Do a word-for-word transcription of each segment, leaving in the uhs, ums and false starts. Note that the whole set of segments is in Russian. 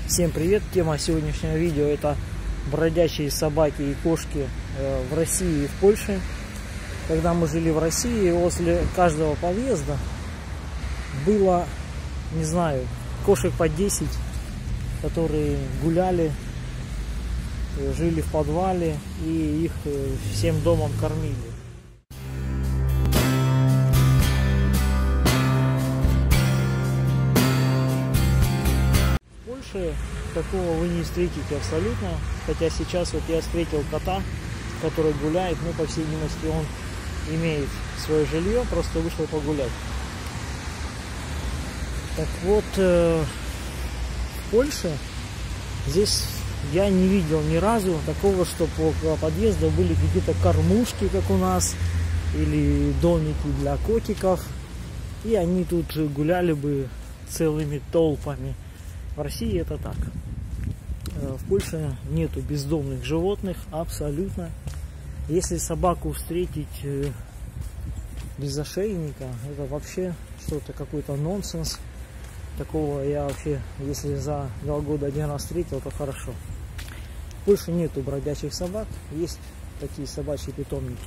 Всем привет! Тема сегодняшнего видео — это бродячие собаки и кошки в России и в Польше. Когда мы жили в России, возле каждого подъезда было, не знаю, кошек по десять, которые гуляли, жили в подвале, и их всем домом кормили. Больше такого вы не встретите абсолютно, хотя сейчас вот я встретил кота, который гуляет, ну, по всей видимости, он имеет свое жилье, просто вышел погулять. Так вот, э, в Польше здесь я не видел ни разу такого, что около подъезда были какие-то кормушки, как у нас, или домики для котиков, и они тут гуляли бы целыми толпами. В России это так. В Польше нету бездомных животных абсолютно. Если собаку встретить без ошейника, это вообще что-то, какой-то нонсенс. Такого я вообще, если за два года один раз встретил, то хорошо. В Польше нету бродячих собак, есть такие собачьи питомники.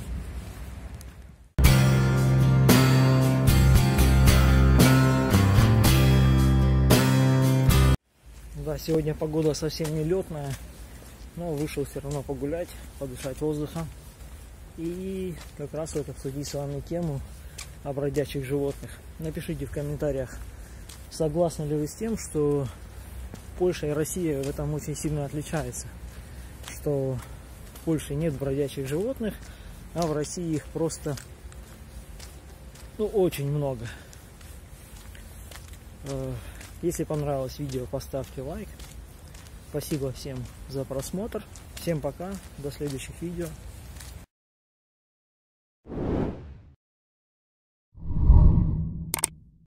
Да, сегодня погода совсем не летная, но вышел все равно погулять, подышать воздухом и как раз вот обсудить с вами тему о бродячих животных. Напишите в комментариях, согласны ли вы с тем, что Польша и Россия в этом очень сильно отличаются, что в Польше нет бродячих животных, а в России их просто, ну, очень много. Если понравилось видео, поставьте лайк. Спасибо всем за просмотр. Всем пока. До следующих видео.